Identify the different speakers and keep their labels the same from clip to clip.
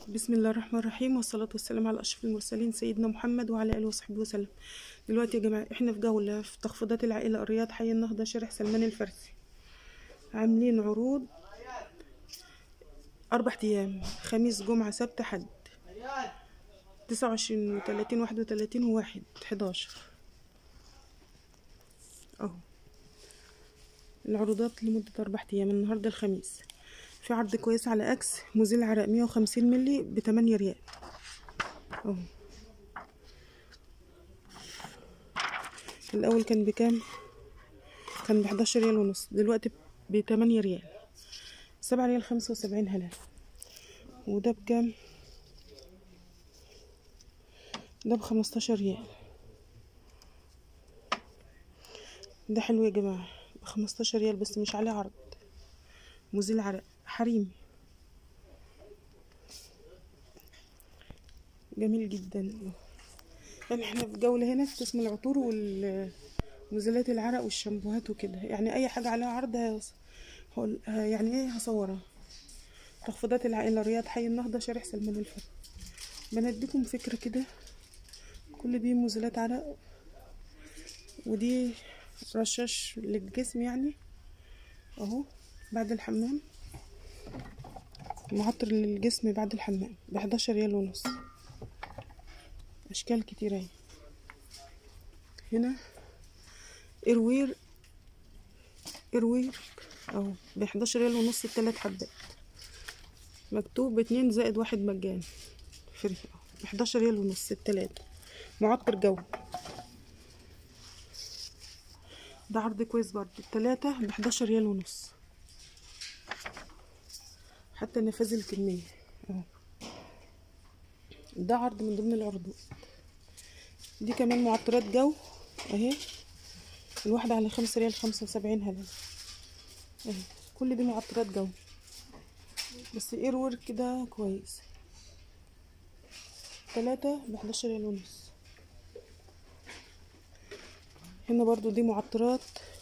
Speaker 1: بسم الله الرحمن الرحيم، والصلاة والسلام على أشرف المرسلين سيدنا محمد وعلى آله وصحبه وسلم. دلوقتي يا جماعة احنا في جولة في تخفيضات العائلة الرياض حي النهضة شارع سلمان الفارسي. عاملين عروض 4 أيام، خميس جمعة سبت حد، 29 و30 31 و1/11 اهو. العروضات لمدة 4 أيام. النهاردة الخميس في عرض كويس على أكس مزيل عرق 150 ملي ب8 ريال اهو. الأول كان بكام؟ كان ب11 ريال ونص، دلوقتي ب8 ريال، 7 ريال 75 هلال. وده بكام؟ ده ب15 ريال. ده حلو يا جماعة، ب15 ريال بس مش عليه عرض. مزيل عرق حريمي جميل جدا. يعني احنا في جولة هنا في قسم العطور والمزيلات العرق والشامبوهات وكده، يعني اي حاجة عليها عرض يعني ايه هصورها. تخفيضات العائلة رياض حي النهضة شارع سلمان الفارسي. بنديكم فكرة كده، كل دي مزيلات عرق، ودي رشاش للجسم يعني اهو بعد الحمام، معطر للجسم بعد الحمام ب11 ريال ونص. اشكال كتيرة اهي. هنا اروير اهو ب11 ريال ونص ال3 حبات، مكتوب 2 زائد 1 مجان فري اهو، ب11 ريال ونص ال3. معطر جو، ده عرض كويس برضه، ال3 ب11 ريال ونص، حتى نفاذ الكمية اهو. ده عرض من ضمن العروض. دي كمان معطرات جو اهي، الواحدة على 5 ريال 75 هلال اهي. كل دي معطرات جو، بس اير ورك ده كويس. 3 ب11 ريال ونص. هنا برضو دي معطرات،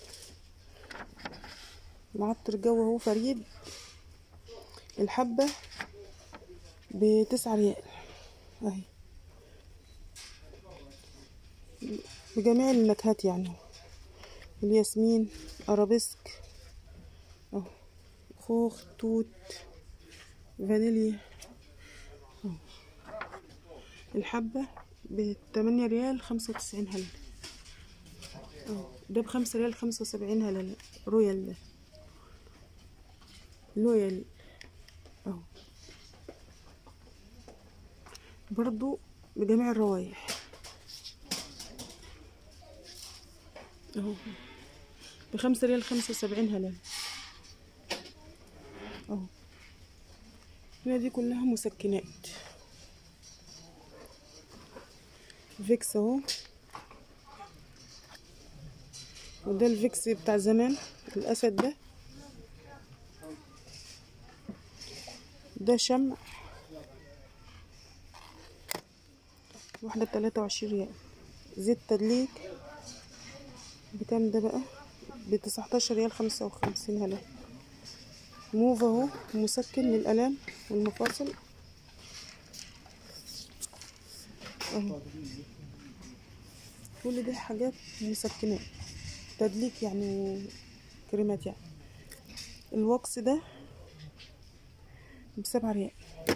Speaker 1: معطر جو اهو فريد، الحبة ب9 ريال اهي، بجميع النكهات يعني، الياسمين، ارابيسك اهو، خوخ، توت، فانيليا اهو. الحبة ب8 ريال 95 هلال اهو. ده ب5 ريال 75 هلال. رويال، ده لويال اهو، برضو بجميع الروايح اهو، ب5 ريال 75 هلال اهو. هنا دي كلها مسكنات، فيكس اهو، وده الفيكس بتاع زمان الاسد ده. ده شمع، واحدة ب23 ريال. زيت تدليك بكام ده بقى؟ ب19 ريال 55 هلال. موف اهو، مسكن للآلام والمفاصل اهو. كل دي حاجات مسكنات تدليك يعني، كريمات يعني. الوكس ده ب7 ريال.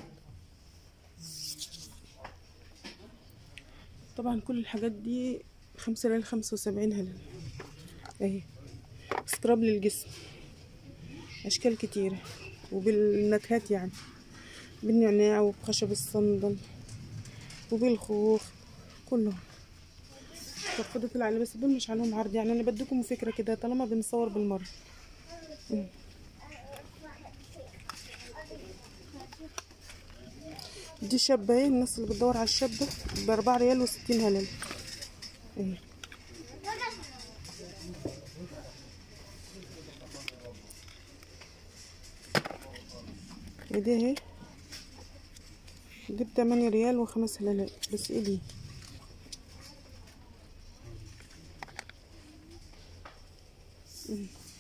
Speaker 1: طبعا كل الحاجات دي 5 ريال 75 هلال اهي. سكراب للجسم، اشكال كتيرة وبالنكهات يعني، بالنعناع وبخشب الصندل وبالخوخ كلهم. تخفيضة العائلة، بس دول مش عليهم عرض يعني، انا بديكم فكرة كده طالما بنصور بالمرة. دي شابة اهي، الناس اللي بتدور على الشابة ب4 ريال و60 هلال اهي. دي اهي، دي ب8 ريال و5 هلال بس. ايه دي؟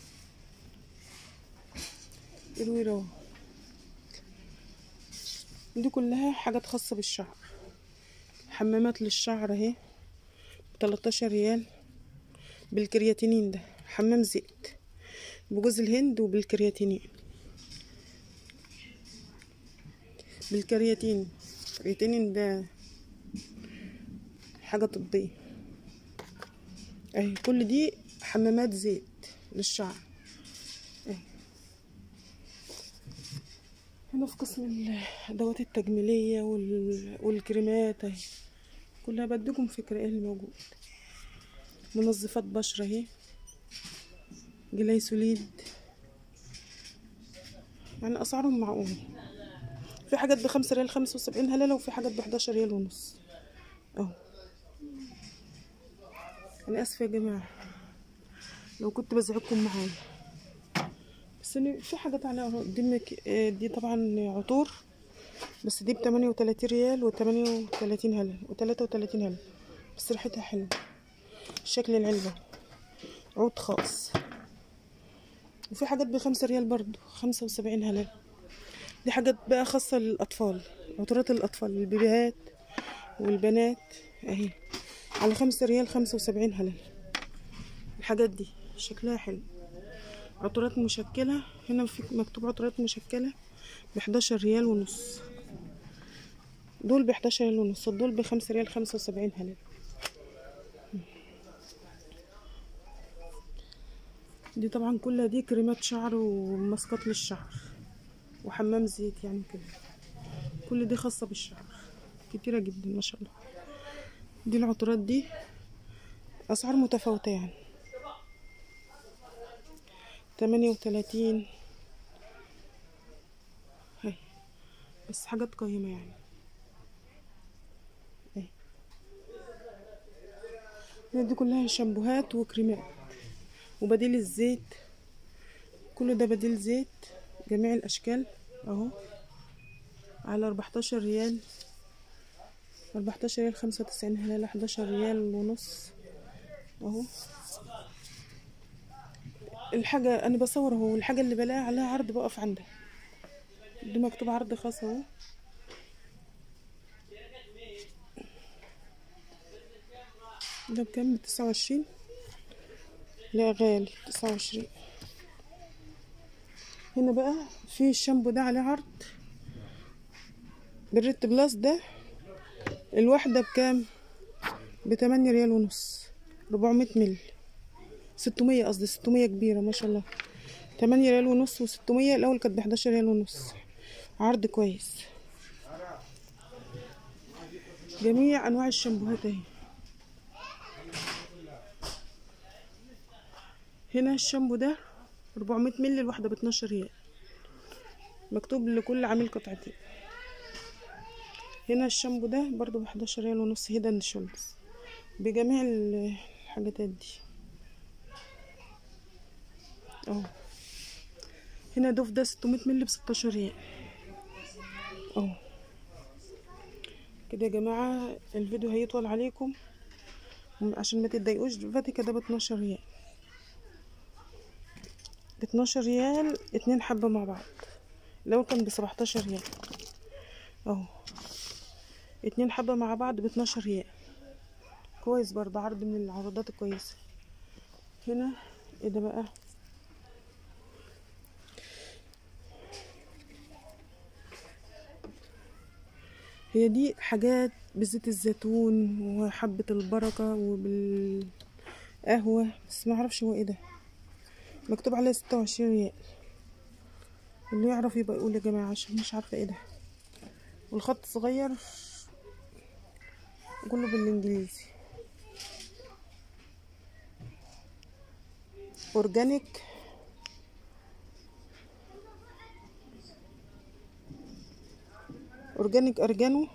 Speaker 1: الويرو دي كلها حاجات خاصة بالشعر. حمامات للشعر اهي ب13 ريال بالكرياتينين. ده حمام زيت بجوز الهند وبالكرياتينين. بالكرياتين، الكرياتين ده حاجة طبية اهي. كل دي حمامات زيت للشعر اهي. هنا في قسم الادوات التجميلية والكريمات اهي، كلها بديكم فكرة ايه اللي موجود. منظفات بشرة اهي، جلايسوليد، يعني اسعارهم معقولة. في حاجات ب5 ريال 75 هلالة، وفي حاجات ب11 ريال ونص اهو. انا اسفة يا جماعة لو كنت بزعجكم معايا، بس في حاجات عليها دي طبعا عطور، بس دي ب38 ريال و38 هلل و33 هلل، بس ريحتها حلوة. شكل العلبة عود خاص. وفي حاجات ب5 ريال برضو 75 هلل. دي حاجات بقى خاصة للأطفال، عطورات الأطفال، البيبيهات والبنات اهي، على 5 ريال 75 هلل. الحاجات دي شكلها حلو. عطورات مشكلة، هنا في مكتوب عطورات مشكلة ب11 ريال ونص. دول ب11 ريال ونص، دول ب5 ريال 75 هلل. دي طبعا كلها دي كريمات شعر وماسكات للشعر وحمام زيت يعني كده. كل دي خاصة بالشعر، كتيرة جدا ما شاء الله. دي العطورات دي أسعار متفاوتة يعني 38 هاي، بس حاجات قيمة يعني اهي. دي كلها شامبوهات وكريمات وبديل الزيت، كل ده بديل زيت جميع الأشكال اهو، على 14 ريال 14 ريال 95 هلال، 11 ريال ونص اهو. الحاجة انا بصور اهو، الحاجة اللي بلاقي عليها عرض بقف عندها. دي مكتوب عرض خاص اهو. ده بكام؟ ب29. لا غالي 29. هنا بقى في الشامبو ده عليه عرض بالريت بلس. ده الواحدة بكام؟ ب8 ريال ونص، 400 مل، 600 قصدي، 600 كبيرة ما شاء الله. 8 ريال ونص و600. الأول كانت ب11 ريال ونص. عرض كويس. جميع أنواع الشامبوهات اهي. هنا الشامبو ده 400 مل، الواحدة ب12 ريال، مكتوب لكل عميل قطعتين. هنا الشامبو ده برضو ب11 ريال ونص، هيد اند شولدرز، بجميع الحاجات دي اهو. هنا دوف ده 600 مل ب16 ريال اهو. كده يا جماعة الفيديو هيطول عليكم عشان ما تتضايقوش. فاتيكا ده ب12 ريال، ب12 ريال 2 حبة مع بعض. لو كان ب17 ريال اهو، 2 حبة مع بعض ب12 ريال. كويس برضه، عرض من العروضات الكويسة. هنا ايه ده بقى؟ هي دي حاجات بزيت الزيتون وحبة البركة وبالقهوة، بس ما اعرفش هو ايه ده. مكتوب عليه 26 ريال. اللي يعرف يبقى يقول يا جماعة عشان مش عارفة ايه ده. والخط صغير كله بالانجليزي. اورجانيك، اورجانيك ارجانو.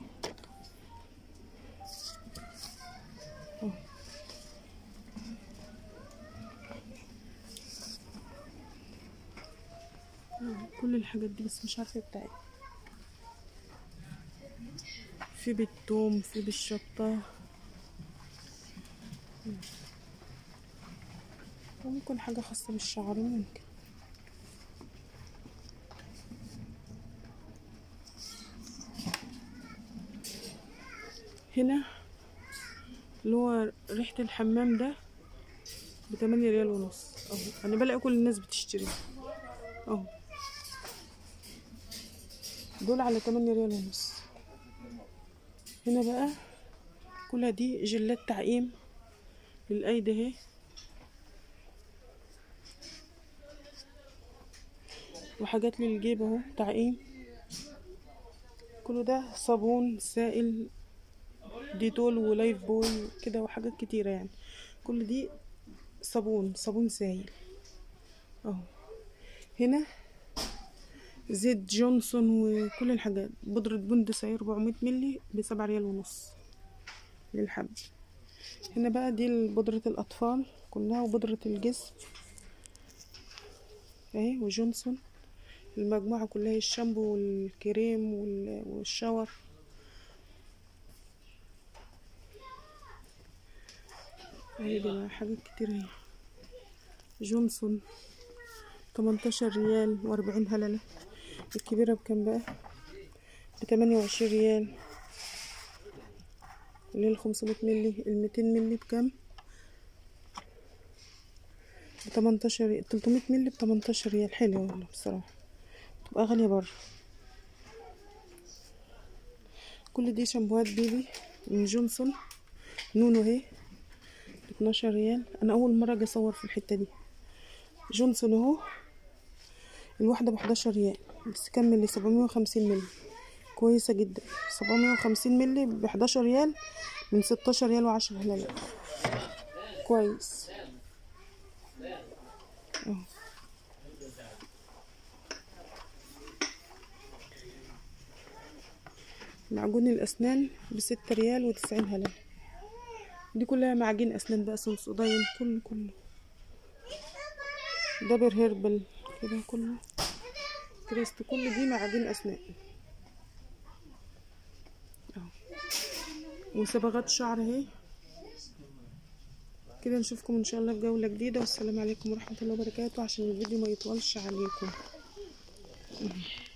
Speaker 1: كل الحاجات دي بس مش عارفه بتاعي. في بالثوم، في بالشطه، وممكن حاجه خاصه بالشعر ممكن. هنا اللي هو ريحة الحمام ده ب8 ريال ونص اهو. انا بلاقي كل الناس بتشتري اهو، دول على 8 ريال ونص. هنا بقى كلها دي جلات تعقيم للايدي اهي، وحاجات للجيب اهو تعقيم. كله ده صابون سائل ديتول ولايف بوي كده وحاجات كتيرة يعني. كل دي صابون سائل اهو. هنا زيت جونسون وكل الحاجات. بودرة بندس 400 ملي ب7 ريال ونص للحب. هنا بقى دي بودرة الأطفال كلها وبودرة الجسم اهي، وجونسون المجموعة كلها، الشامبو والكريم والشاور. اهي دي بقى حاجات كتير اهي. جونسون 18 ريال و40 هللة. الكبيرة بكام بقى؟ ب28 ريال. اللي هي 500 ملي 200 ملي بكام؟ ب18 ريال. 300 ملي ب18 ريال. حلوة والله بصراحة، تبقى غالية بره. كل دي شامبوهات بيبي من جونسون. نونو اهي ب12 ريال. انا اول مرة اجي اصور في الحتة دي. جونسون اهو الواحدة ب11 ريال، بس كمل لي 750 ملي كويسة جدا. 750 ملي ب11 ريال من 16 ريال و10 هلال كويس اهو. معجون الاسنان ب6 ريال و90 هلال. دي كلها معجين اسنان بقى، سنسوداين كله. دابر هيربل كده كله، كريست، كل دي معجين اسنان اهو. وصبغات شعر اهي كده. نشوفكم ان شاء الله في جولة جديدة، والسلام عليكم ورحمة الله وبركاته، عشان الفيديو ما يطولش عليكم.